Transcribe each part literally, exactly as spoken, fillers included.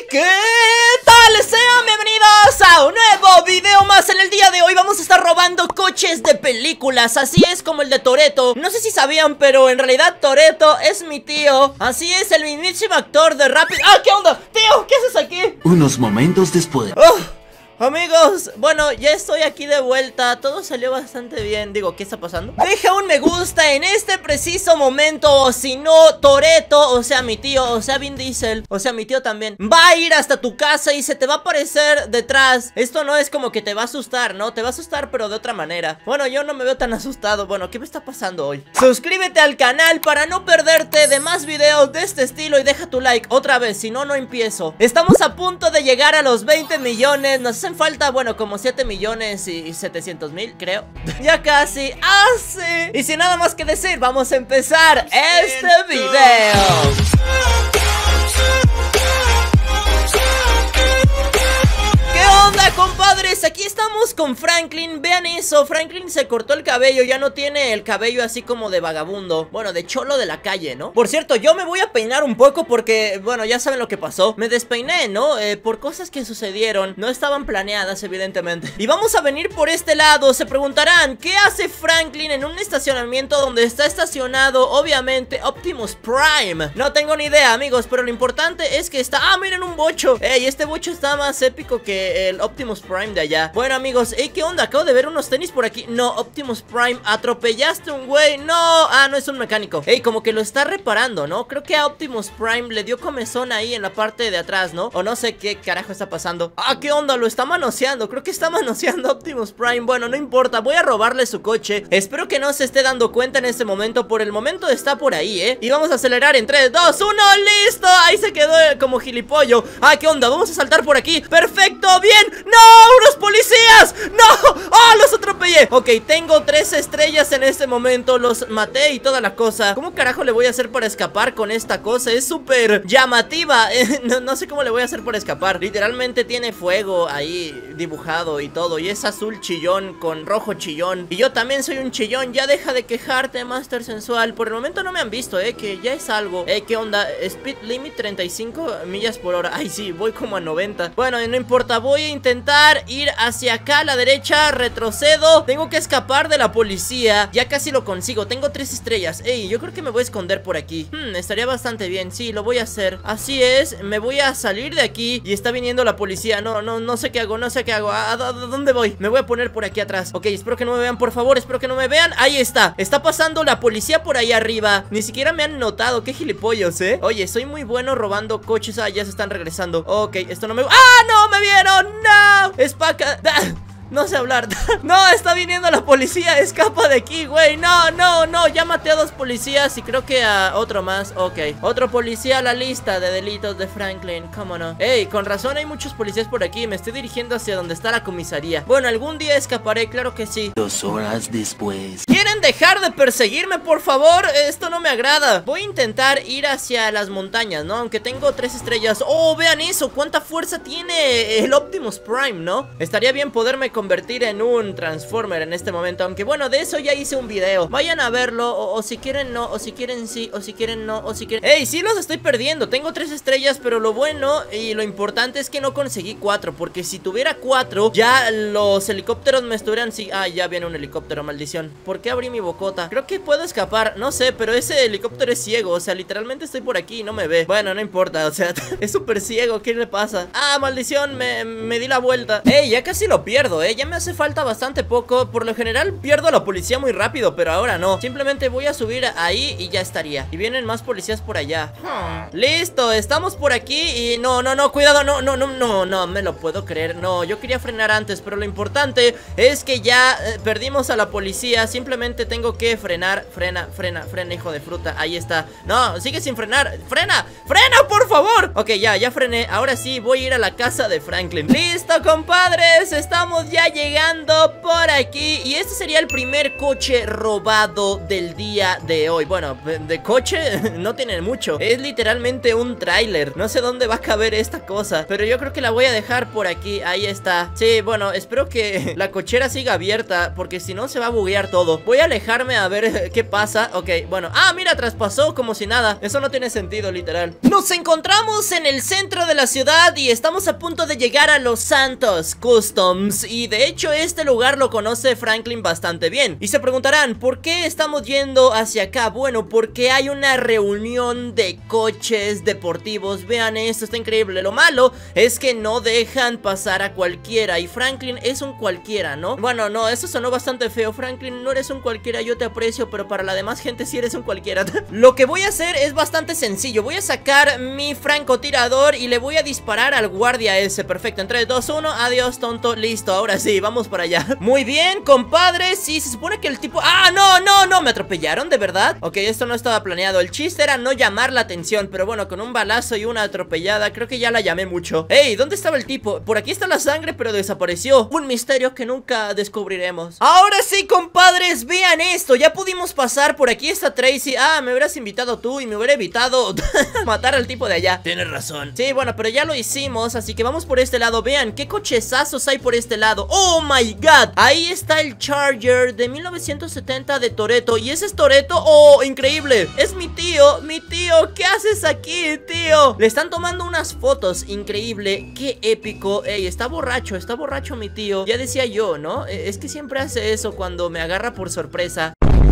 ¿qué tal? Sean bienvenidos a un nuevo video más. En el día de hoy vamos a estar robando coches de películas. Así es, como el de Toretto. No sé si sabían, pero en realidad Toretto es mi tío. Así es, el mismísimo actor de Rápido. ¡Ah, qué onda! Tío, ¿qué haces aquí? Unos momentos después. Oh. Amigos, bueno, ya estoy aquí de vuelta. Todo salió bastante bien. Digo, ¿qué está pasando? Deja un me gusta en este preciso momento, o si no, Toretto, o sea mi tío, o sea Vin Diesel, o sea mi tío también, va a ir hasta tu casa y se te va a aparecer detrás. Esto no es como que te va a asustar, ¿no? Te va a asustar, pero de otra manera. Bueno, yo no me veo tan asustado. Bueno, ¿qué me está pasando hoy? Suscríbete al canal para no perderte de más videos de este estilo y deja tu like otra vez, si no, no empiezo. Estamos a punto de llegar a los veinte millones. Nos hacen falta, bueno, como siete millones y setecientos mil, creo. Ya casi. ¡Ah, sí! Y sin nada más que decir, vamos a empezar este video. ¿Qué onda, compadres? Aquí estamos con Franklin. Vean eso, Franklin se cortó el cabello. Ya no tiene el cabello así como de vagabundo. Bueno, de cholo de la calle, ¿no? Por cierto, yo me voy a peinar un poco porque, bueno, ya saben lo que pasó. Me despeiné, ¿no? Eh, por cosas que sucedieron. No estaban planeadas, evidentemente. Y vamos a venir por este lado. Se preguntarán, ¿qué hace Franklin en un estacionamiento donde está estacionado, obviamente, Optimus Prime? No tengo ni idea, amigos, pero lo importante es que está... ¡Ah, miren, un bocho! Ey, este bocho está más épico que el Optimus Prime de allá. Bueno, amigos, ey, ¿qué onda? Acabo de ver unos tenis por aquí. No, Optimus Prime, atropellaste un güey. No, ah, no, es un mecánico. Ey, como que lo está reparando, ¿no? Creo que a Optimus Prime le dio comezón ahí en la parte de atrás, ¿no? O no sé qué carajo está pasando. Ah, ¿qué onda? Lo está manoseando. Creo que está manoseando Optimus Prime. Bueno, no importa, voy a robarle su coche. Espero que no se esté dando cuenta en este momento. Por el momento está por ahí, ¿eh? Y vamos a acelerar en tres, dos, uno, ¡listo! Ahí se quedó como gilipollo. Ah, ¿qué onda? Vamos a saltar por aquí. ¡Perfecto! ¡Bien! ¡No! ¡Unos policías! ¡No! ¡Oh! ¡Los atropellé! Ok, tengo tres estrellas en este momento. Los maté y toda la cosa. ¿Cómo carajo le voy a hacer para escapar con esta cosa? Es súper llamativa. no, no sé cómo le voy a hacer para escapar. Literalmente tiene fuego ahí dibujado y todo. Y es azul chillón con rojo chillón. Y yo también soy un chillón. Ya deja de quejarte, Master Sensual. Por el momento no me han visto, eh, que ya es algo. Eh, ¿qué onda? Speed limit treinta y cinco millas por hora. Ay, sí, voy como a noventa. Bueno, no importa, voy a intentar ir hacia acá a la derecha. Retrocedo. Tengo que escapar de la policía. Ya casi lo consigo, tengo tres estrellas. Ey, yo creo que me voy a esconder por aquí. Hmm, estaría bastante bien, sí, lo voy a hacer. Así es, me voy a salir de aquí. Y está viniendo la policía, no, no, no sé qué hago, no sé qué hago. ¿A, a, a dónde voy? Me voy a poner por aquí atrás. Ok, espero que no me vean, por favor, espero que no me vean. Ahí está, está pasando la policía por ahí arriba. Ni siquiera me han notado, qué gilipollos, eh. Oye, soy muy bueno robando coches. Ah, ya se están regresando. Ok, esto no me... ¡Ah, no! ¡Me vieron! ¡No! ¡Espaca! No sé hablar. No, está viniendo la policía. Escapa de aquí, güey. No, no, no. Ya maté a dos policías y creo que a otro más. Ok, otro policía a la lista de delitos de Franklin. ¿Cómo no? Ey, con razón hay muchos policías por aquí. Me estoy dirigiendo hacia donde está la comisaría. Bueno, algún día escaparé, claro que sí. Dos horas después. ¿Quieren dejar de perseguirme, por favor? Esto no me agrada. Voy a intentar ir hacia las montañas, ¿no? Aunque tengo tres estrellas. Oh, vean eso. Cuánta fuerza tiene el Optimus Prime, ¿no? Estaría bien poderme convertir en un Transformer en este momento. Aunque bueno, de eso ya hice un video. Vayan a verlo, o, o si quieren no, o si quieren sí, o si quieren no, o si quieren... ¡Ey! Sí los estoy perdiendo, tengo tres estrellas. Pero lo bueno y lo importante es que no conseguí cuatro. Porque si tuviera cuatro, ya los helicópteros me estuvieran... Sí, ah, ya viene un helicóptero, maldición. ¿Por qué abrí mi bocota? Creo que puedo escapar, no sé, pero ese helicóptero es ciego. O sea, literalmente estoy por aquí y no me ve. Bueno, no importa, o sea, es súper ciego, ¿qué le pasa? Ah, maldición, me, me di la vuelta. ¡Ey! Ya casi lo pierdo, eh. Ya me hace falta bastante poco. Por lo general pierdo a la policía muy rápido, pero ahora no. Simplemente voy a subir ahí y ya estaría. Y vienen más policías por allá. hmm. Listo, estamos por aquí. Y no, no, no, cuidado, no, no, no, no, no me lo puedo creer. No, yo quería frenar antes, pero lo importante es que ya eh, perdimos a la policía. Simplemente tengo que frenar. Frena, frena, frena, hijo de fruta. Ahí está. No, sigue sin frenar. Frena, frena, por favor. Ok, ya, ya frené. Ahora sí, voy a ir a la casa de Franklin. Listo, compadres, estamos ya ya llegando por aquí. Y este sería el primer coche robado del día de hoy. Bueno, de coche no tiene mucho. Es literalmente un tráiler. No sé dónde va a caber esta cosa, pero yo creo que la voy a dejar por aquí. Ahí está. Sí, bueno, espero que la cochera siga abierta, porque si no se va a buguear todo. Voy a alejarme a ver qué pasa. Ok, bueno. Ah, mira, traspasó como si nada. Eso no tiene sentido, literal. Nos encontramos en el centro de la ciudad y estamos a punto de llegar a Los Santos Customs. Y de hecho este lugar lo conoce Franklin bastante bien. Y se preguntarán, ¿por qué estamos yendo hacia acá? Bueno, porque hay una reunión de coches deportivos. Vean esto, está increíble. Lo malo es que no dejan pasar a cualquiera, y Franklin es un cualquiera, ¿no? Bueno, no, eso sonó bastante feo. Franklin, no eres un cualquiera, yo te aprecio, pero para la demás gente sí eres un cualquiera. Lo que voy a hacer es bastante sencillo. Voy a sacar mi francotirador y le voy a disparar al guardia ese. Perfecto, en tres, dos, uno, adiós tonto, listo, ahora sí, vamos para allá. Muy bien, compadre, sí, se supone que el tipo... ¡Ah, no, no, no! ¿Me atropellaron, de verdad? Ok, esto no estaba planeado. El chiste era no llamar la atención, pero bueno, con un balazo y una atropellada creo que ya la llamé mucho. ¡Ey! ¿Dónde estaba el tipo? Por aquí está la sangre, pero desapareció. Un misterio que nunca descubriremos. Ahora sí, compadres, vean esto. Ya pudimos pasar, por aquí está Tracy. Ah, me hubieras invitado tú y me hubiera evitado matar al tipo de allá. Tienes razón. Sí, bueno, pero ya lo hicimos, así que vamos por este lado. Vean, qué cochezazos hay por este lado. ¡Oh, my God! Ahí está el Charger de mil novecientos setenta de Toretto. ¿Y ese es Toretto? ¡Oh, increíble! Es mi tío, mi tío. ¿Qué haces aquí, tío? Le están tomando unas fotos. Increíble, qué épico. Ey, está borracho, está borracho mi tío. Ya decía yo, ¿no? Es que siempre hace eso cuando me agarra por sorpresa.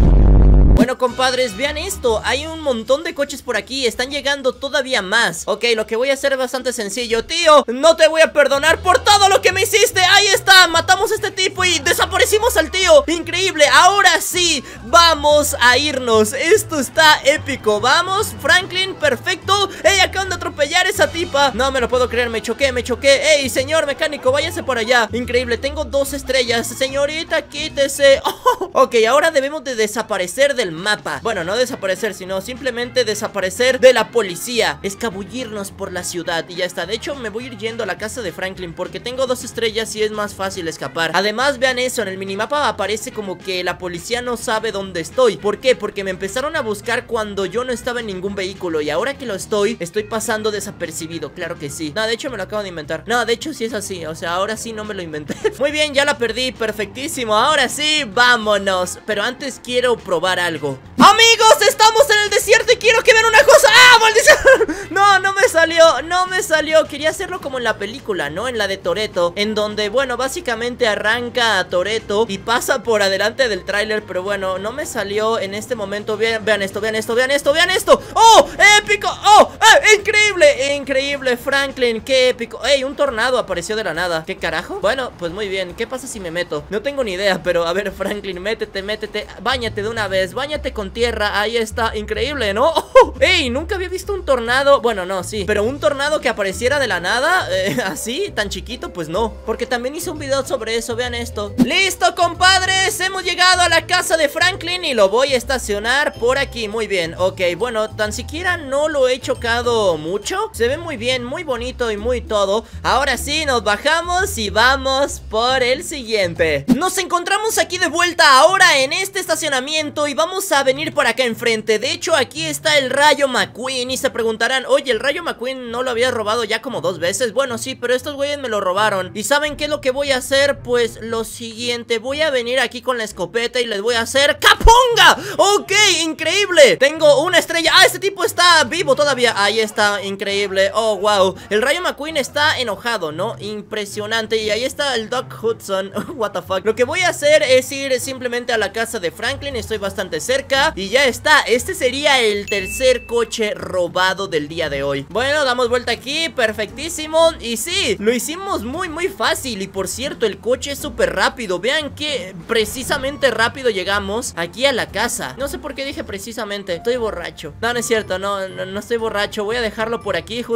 Bueno, compadres, vean esto. Hay un montón de coches por aquí. Están llegando todavía más. Ok, lo que voy a hacer es bastante sencillo. Tío, no te voy a perdonar por todo lo que me hiciste. Ahí está, matamos a este tipo y desaparecimos al tío. Increíble, ahora sí vamos a irnos. Esto está épico. Vamos, Franklin, perfecto. Ey, acaban de atropellar a esa tipa. No me lo puedo creer, me choqué, me choqué. Ey, señor mecánico, váyase por allá. Increíble, tengo dos estrellas. Señorita, quítese. Oh, ok, ahora debemos de desaparecer del mapa. Bueno, no desaparecer, sino simplemente desaparecer de la policía. Escabullirnos por la ciudad y ya está. De hecho, me voy a ir yendo a la casa de Franklin porque tengo dos estrellas y es más fácil escapar. Además, vean eso, en el minimapa aparece como que la policía no sabe dónde estoy. ¿Por qué? Porque me empezaron a buscar cuando yo no estaba en ningún vehículo, y ahora que lo estoy, estoy pasando desapercibido. Claro que sí. No, de hecho me lo acabo de inventar. No, de hecho sí es así. O sea, ahora sí no me lo inventé. Muy bien, ya la perdí. Perfectísimo. Ahora sí, vámonos. Pero antes quiero probar algo. Amigos, estamos en el desierto y quiero que vean una cosa. ¡Ah, maldición! No, no me salió, no me salió. Quería hacerlo como en la película, ¿no? En la de Toretto, en donde, bueno, básicamente arranca a Toretto y pasa por adelante del tráiler. Pero bueno, no me salió en este momento. Vean, vean esto, vean esto, vean esto, vean esto. ¡Oh, épico! ¡Oh, eh, increíble! Increíble, Franklin, qué épico. ¡Ey, un tornado apareció de la nada! ¿Qué carajo? Bueno, pues muy bien. ¿Qué pasa si me meto? No tengo ni idea, pero a ver, Franklin, métete, métete. Báñate de una vez, báñate con tierra. Ahí está, increíble, ¿no? ¡Oh! ¡Ey! Nunca había visto un tornado. Bueno, no, sí, pero un tornado que apareciera de la nada, eh, así, tan chiquito, pues no. Porque también hice un video sobre eso, vean esto. ¡Listo, compadres! Hemos llegado a la casa de Franklin y lo voy a estacionar por aquí. Muy bien, ok, bueno, tan siquiera no lo he chocado mucho. Se ve muy bien, muy bonito y muy todo. Ahora sí, nos bajamos y vamos por el siguiente. Nos encontramos aquí de vuelta ahora en este estacionamiento y vamos a venir por acá enfrente. De hecho, aquí está el Rayo McQueen y se preguntarán, oye, el Rayo McQueen no lo había robado ya como dos veces. Bueno, sí, pero estos güeyes me lo robaron. ¿Y saben qué es lo que voy a hacer? Pues lo siguiente, voy a venir aquí con la escopeta y les voy a hacer ¡capunga! Ok, increíble. Tengo una estrella. Ah, este tipo está vivo todavía. Ahí está, increíble. Oh, wow. El Rayo McQueen está enojado, ¿no? Impresionante. Y ahí está el Doc Hudson. What the fuck. Lo que voy a hacer es ir simplemente a la casa de Franklin. Estoy bastante cerca y ya está. Este sería el tercer coche robado del día de hoy. Bueno, damos vuelta aquí, perfectísimo. Y sí, lo hicimos muy muy fácil. Y por cierto, el coche es súper rápido. Vean que precisamente rápido llegamos aquí a la casa. No sé por qué dije precisamente, estoy borracho. No, no es cierto, no, no, no estoy borracho. Voy a dejarlo por aquí justamente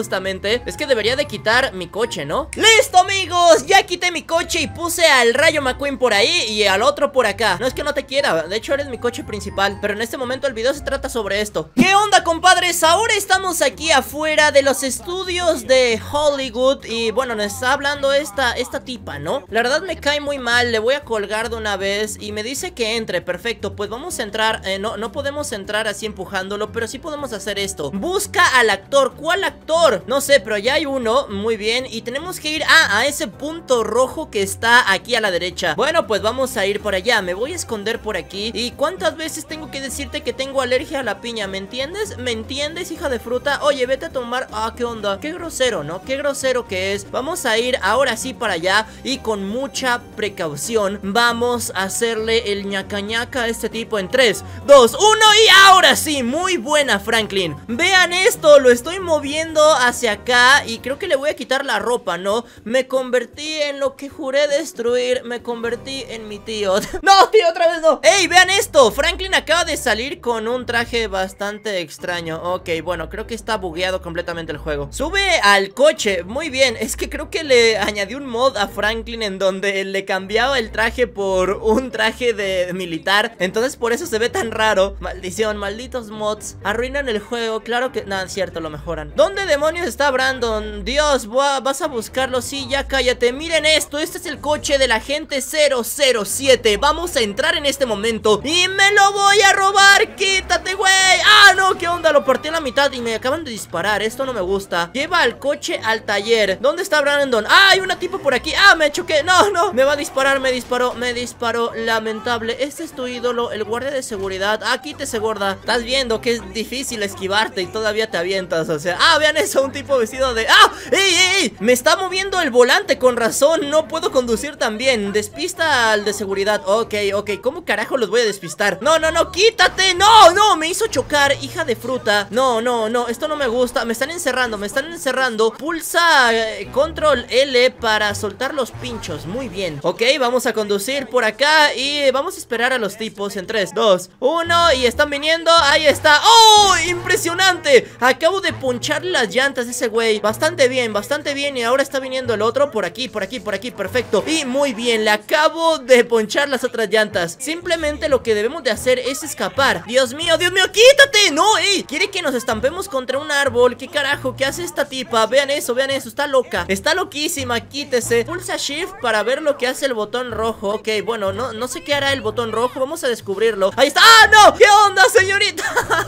justamente es que debería de quitar mi coche, ¿no? ¡Listo, amigos! Ya quité mi coche y puse al Rayo McQueen por ahí y al otro por acá. No es que no te quiera, de hecho eres mi coche principal, pero en este momento el video se trata sobre esto. ¿Qué onda, compadres? Ahora estamos aquí afuera de los estudios de Hollywood y bueno, nos está hablando esta, esta tipa, ¿no? La verdad me cae muy mal, le voy a colgar de una vez y me dice que entre. Perfecto, pues vamos a entrar, eh, no, no podemos entrar así empujándolo, pero sí podemos hacer esto. Busca al actor. ¿Cuál actor? No sé, pero ya hay uno. Muy bien, y tenemos que ir a, a ese punto rojo que está aquí a la derecha. Bueno, pues vamos a ir por allá. Me voy a esconder por aquí. ¿Y cuántas veces tengo que decirte que tengo alergia a la piña? ¿Me entiendes? ¿Me entiendes, hija de fruta? Oye, vete a tomar... Ah, ¿qué onda? Qué grosero, ¿no? Qué grosero que es. Vamos a ir ahora sí para allá y con mucha precaución vamos a hacerle el ñaca ñaca a este tipo en tres, dos, uno y ahora sí. Muy buena, Franklin. Vean esto, lo estoy moviendo hacia acá y creo que le voy a quitar la ropa, ¿no? Me convertí en lo que juré destruir. Me convertí en mi tío. No, tío, otra vez no. ¡Ey, vean esto! Franklin acaba de salir con un traje bastante extraño. Ok, bueno, creo que está bugueado completamente el juego. Sube al coche, muy bien. Es que creo que le añadí un mod a Franklin en donde le cambiaba el traje por un traje de militar. Entonces por eso se ve tan raro. Maldición, malditos mods. Arruinan el juego, claro que... Nada, es cierto, lo mejoran. ¿Dónde demonios está Brandon? Dios, vas a buscarlo. Sí, ya cállate. Miren esto, este es el coche del agente cero cero siete. Vamos a entrar en este momento y me lo voy a robar. Quítate, güey. Ah, no, ¿qué onda? Lo partí a la mitad y me acaban de disparar. Esto no me gusta. Lleva el coche al taller. ¿Dónde está Brandon? Ah, hay una tipo por aquí. Ah, me choqué. No, no, me va a disparar. Me disparó, me disparó. Lamentable. Este es tu ídolo, el guardia de seguridad. Ah, quítese, gorda. Estás viendo que es difícil esquivarte y todavía te avientas. O sea, ah, vean eso, un tipo vestido de... ¡Ah! ¡Ey, ey, ey! Me está moviendo el volante, con razón. No puedo conducir tan bien. Despista al de seguridad. Ok, ok. ¿Cómo carajo los voy a despistar? No, no, no, quítate. No, no, me hizo chocar, hija de fruta. No, no, no, esto no me gusta. Me están encerrando, me están encerrando. Pulsa eh, control L para soltar los pinchos. Muy bien. Ok, vamos a conducir por acá y vamos a esperar a los tipos en tres, dos, uno. Y están viniendo, ahí está. ¡Oh! ¡Impresionante! Acabo de poncharle las llantas a ese güey. Bastante bien, bastante bien. Y ahora está viniendo el otro por aquí, por aquí, por aquí, perfecto. Y muy bien, le acabo de ponchar las otras llantas. Simplemente lo que debemos de hacer es escapar. Dios mío, Dios mío, quítate. No, ey, quiere que nos estampemos contra un árbol. ¿Qué carajo? ¿Qué hace esta tipa? Vean eso, vean eso, está loca. Está loquísima, quítese. Pulsa Shift para ver lo que hace el botón rojo. Ok, bueno, no, no sé qué hará el botón rojo. Vamos a descubrirlo. Ahí está. ¡Ah, no! ¿Qué onda, señorita?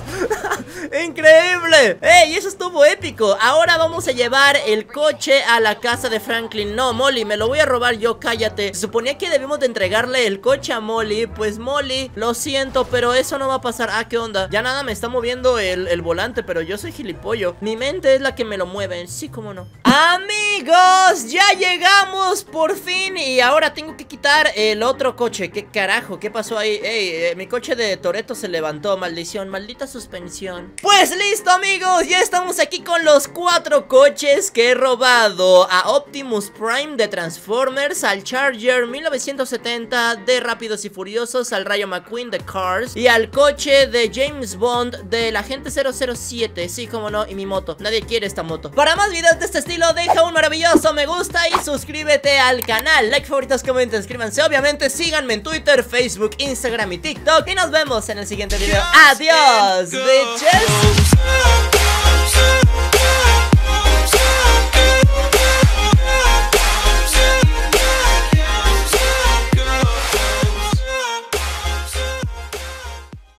¡Increíble! ¡Ey! Eso estuvo épico. Ahora vamos a llevar el coche a la casa de Franklin. No, Molly, me lo voy a robar yo, cállate. Se suponía que debemos de entregarle el coche a Molly. Pues Molly, lo siento, pero eso no va a pasar. Ah, ¿qué onda? Ya nada me está moviendo el, el volante, pero yo soy gilipollo. Mi mente es la que me lo mueve. Sí, cómo no. Amigos, ya llegamos por fin. Y ahora tengo que quitar el otro coche. ¿Qué carajo? ¿Qué pasó ahí? Ey, eh, mi coche de Toretto se levantó. Maldición, maldita suspensión. Pues listo, amigos, ya estamos aquí con los cuatro coches que he robado. A Optimus Prime de Transformers, al Charger mil novecientos setenta de Rápidos y Furiosos, al Rayo McQueen de Cars y al coche de James Bond del agente cero cero siete. Sí, como no, y mi moto. Nadie quiere esta moto. Para más videos de este estilo, deja un maravilloso me gusta y suscríbete al canal. Like, favoritos, comenten, suscríbanse. Obviamente síganme en Twitter, Facebook, Instagram y TikTok. Y nos vemos en el siguiente video. Adiós, bitches.